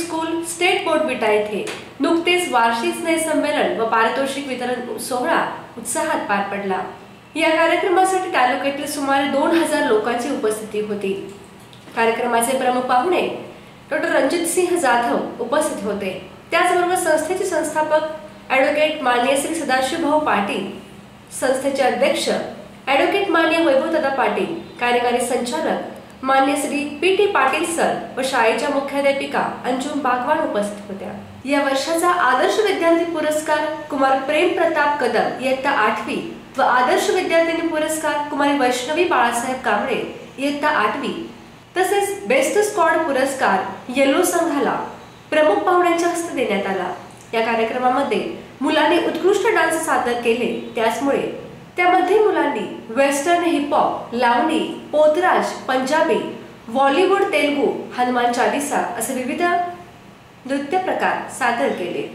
School state board विटा येथे नुकतेच वार्षिक स्नेह संमेलन व पारितोषिक वितरण सोहळा उत्साहात पार पडला। या कार्यक्रमासाठी तालुक्यातील सुमारे 2000 लोकांची उपस्थिती होती। कार्यक्रमाचे प्रमुख पाहुणे डॉक्टर रणजित सिंह जाधव उपस्थित होते। त्याचबरोबर संस्थेचे संस्थापक ॲडव्होकेट माननीय श्री सदाशिवभाऊ पाटील, संस्थेचे अध्यक्ष ॲडव्होकेट माननीय वैभवदादा पाटील, कार्यकारी संचालक माननीय श्री पी.टी. पाटील सर व शाळेच्या मुख्याध्यापिका अंजुम बागवान उपस्थित होत्या। या वर्षाचा आदर्श विद्यार्थी पुरस्कार कुमार प्रेम प्रताप कदम इयत्ता 8वी व आदर्श विद्यार्थिनी पुरस्कार कुमारी वैष्णवी बाळासाहेब कांबळे इयत्ता 8वी तसेच बेस्ट स्क्वॉड पुरस्कार येलो संघाला प्रमुख पाहुण्यांच्या हस्ते देण्यात आला। या कार्यक्रमामध्ये मुलांनी उत्कृष्ट डान्स सादर केले। त्याचमुळे त्यामध्ये मुलांनी western hip hop, Lavani, Potraj, Punjabi, Bollywood, Telugu, Hanuman Chalisa असे विविध नृत्य प्रकार सादर केले।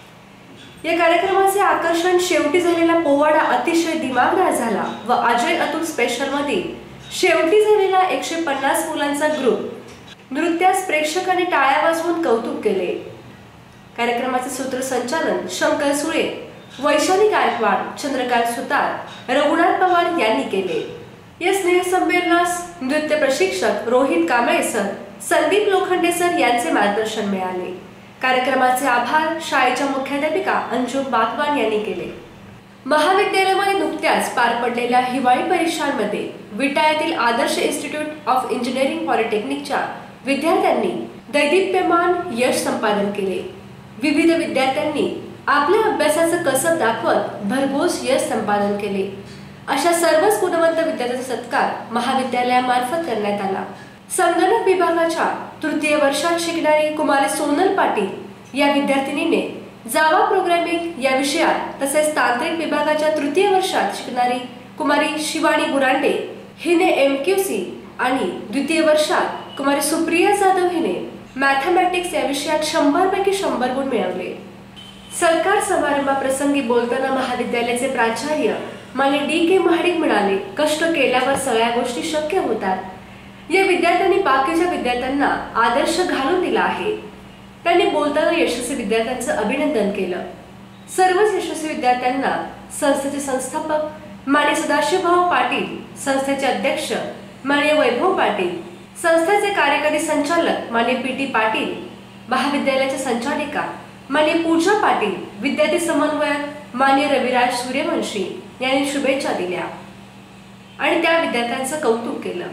या कार्यक्रमाचे आकर्षण शेवटी झालेला पोवाडा अतिशय दिमागदार झाला व अजय अतुल स्पेशल मध्ये शेवटी झालेला 150 मुलांचा ग्रुप नृत्यास प्रेक्षकांनी टाळ्या वाजवून कौतुक केले। कार्यक्रमाचे सूत्रसंचालन शंकर सुळे, वैशाली गायकवाड, चंद्रकांत सुतार, रघुनाथ पवार यांनी केले। या स्नेह संमेलनास नृत्य प्रशिक्षक रोहित कांबळे सर, संदीप लोखंडे सर यांचे मार्गदर्शन मिळाले। कार्यक्रमाचे आभार शाळेच्या मुख्याध्यापिका अंजुम बागवान यांनी केले। महाविद्यालयामध्ये नुकत्याच पार पडलेल्या हिवाळी परीक्षांमध्ये विटा येथील आदर्श इन्स्टिट्यूट ऑफ इंजिनिअरिंग पॉलिटेक्निकच्या विद्यार्थ्यांनी दैदिप्यमान यश संपादन केले। विविध विद्यार्थ्यांनी आपल्या अभ्यासाचं कसब दाखवत भरघोस यश संपादन केले। अशा सर्वच गुणवंत विद्यार्थ्यांचा सत्कार महाविद्यालयामार्फत करण्यात आला। संगणक विभागाच्या तृतीय वर्षात शिकणारी कुमारी सोनल पाटील या विद्यार्थिनीने जावा प्रोग्रामिंग या विषयात तसेच तांत्रिक विभागाच्या तृतीय वर्षात शिकणारी कुमारी शिवानी बुरांडे हिने MQC आणि द्वितीय वर्षात कुमारी सुप्रिया जाधव हिने मॅथमॅटिक्स या विषयात 100 पैकी 100 गुण मिळवले। सरकार समारंभाप्रसंगी बोलताना महाविद्यालयाचे प्राचार्य माननीय D.K. महाडिक म्हणाले, कष्ट केल्यावर सगळ्या गोष्टी शक्य होतात। या विद्यार्थ्यांनी बाकीच्या विद्यार्थ्यांना आदर्श घालून दिला आहे। त्यांनी बोलताना यशस्वी विद्यार्थ्यांचं अभिनंदन केलं। सर्वच यशस्वी विद्यार्थ्यांना संस्थेचे संस्थापक माननीय सदाशिवभाऊ पाटील, संस्थेचे अध्यक्ष माननीय वैभव पाटील, संस्थेचे कार्यकारी संचालक माननीय P.T. पाटील, महाविद्यालयाच्या संचालिका माननीय पूजा पाटील, विद्यार्थी समन्वयक माननीय रविराज सूर्यवंशी यांनी शुभेच्छा दिल्या आणि त्या विद्यार्थ्यांचं कौतुक केलं।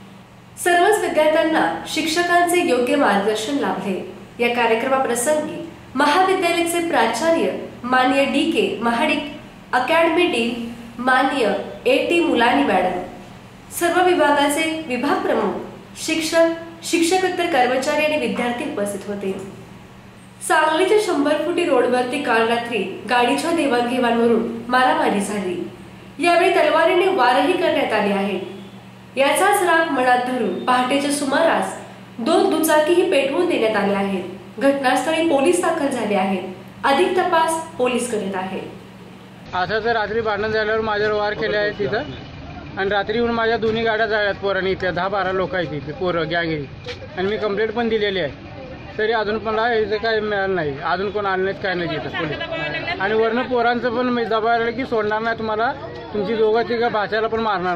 सर्वच विद्यार्थ्यांना शिक्षकांचे योग्य मार्गदर्शन लाभले। या कार्यक्रमाप्रसंगी महाविद्यालयाचे प्राचार्य माननीय D.K. महाडिक, अकॅडमी डीन माननीय A.T. मुलानी मॅडम, सर्व विभागाचे विभाग प्रमुख, शिक्षक, शिक्षकेतर कर्मचारी आणि विद्यार्थी उपस्थित होते। सांगलीच्या 100 फुटी रोडवरती काल रात्री गाडीच्या देवाणघेवाणवरून मारामारी झाली। यावेळी तलवारीने वारही करण्यात आले आहेत। याचाच राग मनात धरून पहाटेच्या सुमारास 2 दुचाकीही पेटवून देण्यात आल्या आहेत। घटनास्थळी पोलीस दाखल झाले आहेत। अधिक तपास पोलीस करीत आहेत। असं तर रात्री भांडण झाल्यावर माझ्यावर वार केले आहेत तिथं आणि रात्री येऊन माझ्या दोन्ही गाड्या जाळ्यात पोरांनी, इथल्या 10-12 लोक आहेत इथे पोरं गँगरी, आणि मी कंप्लेंट पण दिलेली आहे। तरी अजून पण इथे काही मिळालं नाही, अजून कोण आलं नाहीत, काय नाही तिथं पोलीस। आणि वरनं पोरांचं पण मी दबाव आलं की सोडणार नाही तुम्हाला, तुमची दोघं तिघं भाषाला पण मारणार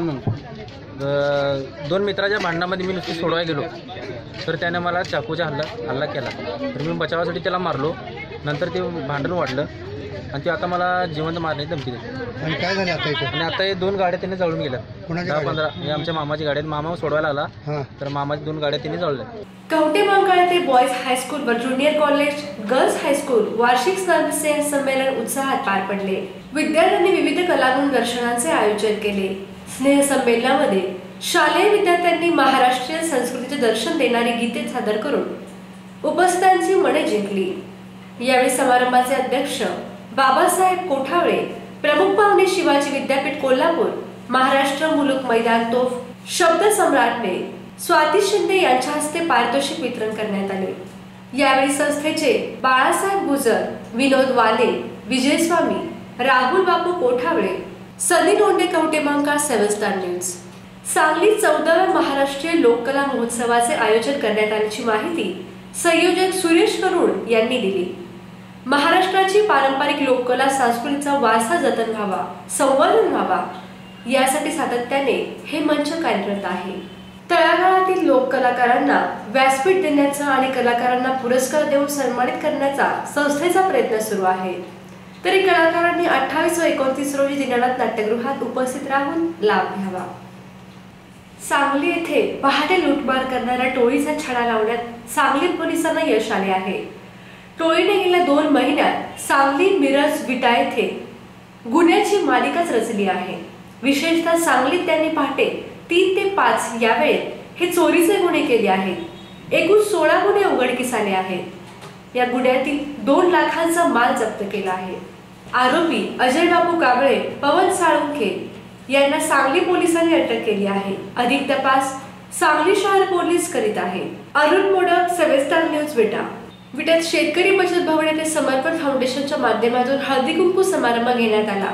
म्हणून। 2 मित्राच्या भांडणामध्ये मी नुसती सोडवायला गेलो तर त्याने मला चाकूचा हल्ला केला। तर मी बचावासाठी त्याला मारलो। नंतर ते भांडण वाढलं आणि ते आता मला जिवंत मारण्याची धमकी देते। आणि काय झालं आता इथे? आणि आता हे 2 गाड्या त्यांनी जळून गेल्या। 10-15 हे आमच्या मामाची गाडी आहेत। मामा सोडवायला आला तर मामाची 2 गाड्या त्यांनी जळल्या। कवटेमंकाळ येथे बॉयज हायस्कूल व ज्युनियर कॉलेज, गर्ल्स हायस्कूल वार्षिक स्नेह संमेलन उत्साहात पार पडले। विद्यार्थ्यांनी विविध कलागुण दर्शनाचे आयोजन केले। स्नेह संमेलनामध्ये शालेय विद्यार्थ्यांनी महाराष्ट्रीय संस्कृतीचे दर्शन देणारी गीते सादर करून उपस्थितांची मने जिंकली। यावेळी समारंभाचे अध्यक्ष बाबासाहेब कोठावळे, प्रमुख पाहुणे शिवाजी विद्यापीठ कोल्हापूर, महाराष्ट्र मुलुक मैदान तोफ, शब्द सम्राटने स्वाती शिंदे यांच्या हस्ते पारितोषिक वितरण करण्यात आले। यावेळी संस्थेचे बाळासाहेब गुजर, विनोद वाले, विजय स्वामी, राहुल बापू कोठावळे, सनी लोंढे, कवटेमंकाळ, 7 स्टार न्यूज। सांगली 14व्या महाराष्ट्रीय लोककला महोत्सवाचे आयोजन करण्यात आल्याची माहिती संयोजक सुरेश करुण यांनी दिली। महाराष्ट्राची पारंपरिक लोककला संस्कृतीचा वारसा जतन व्हावा, संवर्धन व्हावा यासाठी सातत्याने हे मंच कार्यरत आहे। तळागाळातील लोक कलाकारांना व्यासपीठ देण्याचा आणि कलाकारांना पुरस्कार देऊन सन्मानित करण्याचा संस्थेचा प्रयत्न सुरू आहे। तरी कलाकारांनी 28 व 29 रोजी दीनानाथ नाट्यगृहात उपस्थित राहून लाभ घ्यावा। सांगली येथे पहाटे लूटमार करणाऱ्या टोळीचा छडा लावण्यात सांगली पोलिसांना यश आले आहे। टोळीने गेल्या 2 महिन्यात सांगली, मिरज, विटा येथे गुन्ह्याची मालिकाच रचली आहे। विशेषतः सांगलीत त्यांनी पहाटे 3 ते 5 या वेळेत हे चोरीचे गुन्हे केले आहेत। एकूण 16 गुन्हे उघडकीस आले आहेत। या गुन्ह्यातील 2 लाखांचा माल जप्त केला आहे। आरोपी अजय बापू काबळे, पवन साळुंखे यांना सांगली पोलिसांनी अटक केली आहे। अधिक तपास सांगली शहर पोलीस करीत आहे। अरुण मोडक, 7 स्टार न्यूज, विट्यात शेतकरी बचत भवन येथे समर्पण फाउंडेशनच्या माध्यमातून हळदी कुंकू समारंभ घेण्यात आला।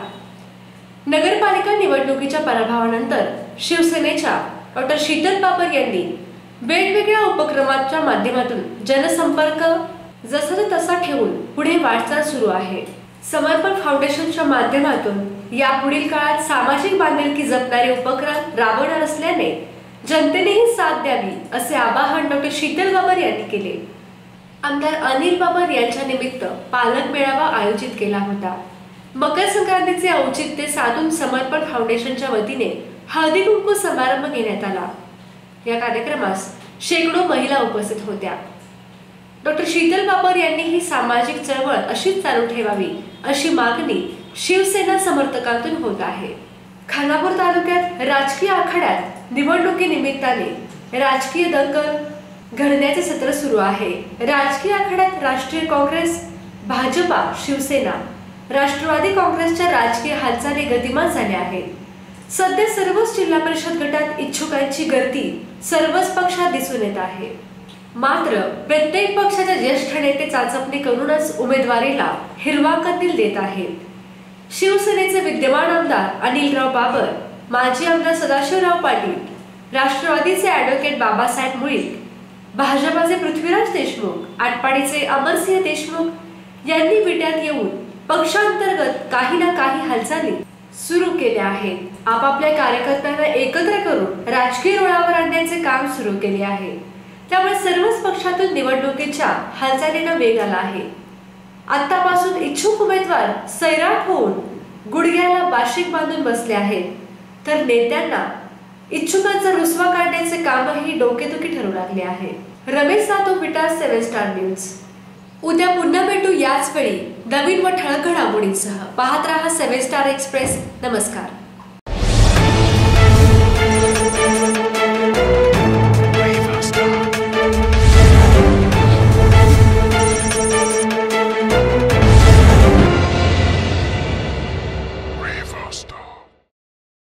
नगरपालिका निवडणुकीच्या पराभवानंतर शिवसेनेच्या डॉ. शीतल बाबर यांनी वेगवेगळ्या उपक्रमांच्या माध्यमातून जनसंपर्क जसा तसा ठेवून पुढे वाटचाल सुरू आहे। समर्पण फाउंडेशनच्या माध्यमातून यापुढील काळात सामाजिक बांधिलकी जपणारे उपक्रम राबवणार असल्याने जनतेनेही साथ द्यावी असे आवाहन डॉ. शीतल बाबर यांनी केले। आमदार अनिल बाबर यांच्या निमित्त पालक मेळावा आयोजित केला होता। मकर संक्रांतीचे औचित्य साधून समर्पण फाउंडेशनच्या वतीने हळदी कुंकू समारंभ घेण्यात आला। या कार्यक्रमास शेकडो महिला उपस्थित होत्या। डॉ. शीतल बाबर यांनी ही सामाजिक चळवळ अशीच चालू ठेवावी अशी मागणी शिवसेना समर्थकांतून होत आहे। खानापूर तालुक्यात राजकीय आखाड्यात निवडणुकीनिमित्ताने राजकीय दंगल घडण्याचे सत्र सुरू आहे। राजकीय आखाड्यात राष्ट्रीय काँग्रेस, भाजपा, शिवसेना, राष्ट्रवादी काँग्रेसच्या राजकीय हालचाली गतिमान झाल्या आहेत। सध्या सर्वच जिल्हा परिषद गटात इच्छुकांची गर्दी सर्वच पक्षात दिसून येत आहे। मात्र प्रत्येक पक्षाच्या ज्येष्ठ नेते चाचपणी करूनच उमेदवारीला हिरवा कंदील देत आहेत। शिवसेनेचे विद्यमान आमदार अनिलराव बाबर, माजी आमदार सदाशिवराव पाटील, राष्ट्रवादीचे ॲडव्होकेट बाबासाहेब मुळीक, भाजपाचे पृथ्वीराज देशमुख, आटपाडीचे अमरसिंह देशमुख यांनी विट्यात येऊन पक्षांतर्गत काही ना काही हालचाली सुरू केल्या आहेत। आपापल्या कार्यकर्त्यांना एकत्र करून राजकीय रुळावर आणण्याचे काम सुरू केले आहे। त्यामुळे सर्वच पक्षातून निवडणुकीच्या हालचालींना वेग आला आहे। आतापासून इच्छुक उमेदवार सैराट होऊन गुडघ्याला बाशिक बांधून बसले आहेत, तर नेत्यांना इच्छुकांचा रुसवा काढण्याचे कामही डोकेदुखी ठरू लागले आहे। रमेश जाधव, विटा, 7 स्टार न्यूज। उद्या पुन्हा भेटू याच वेळी नवीन व ठळक घडामोडींसह। पाहत रहा 7 स्टार एक्सप्रेस। नमस्कार।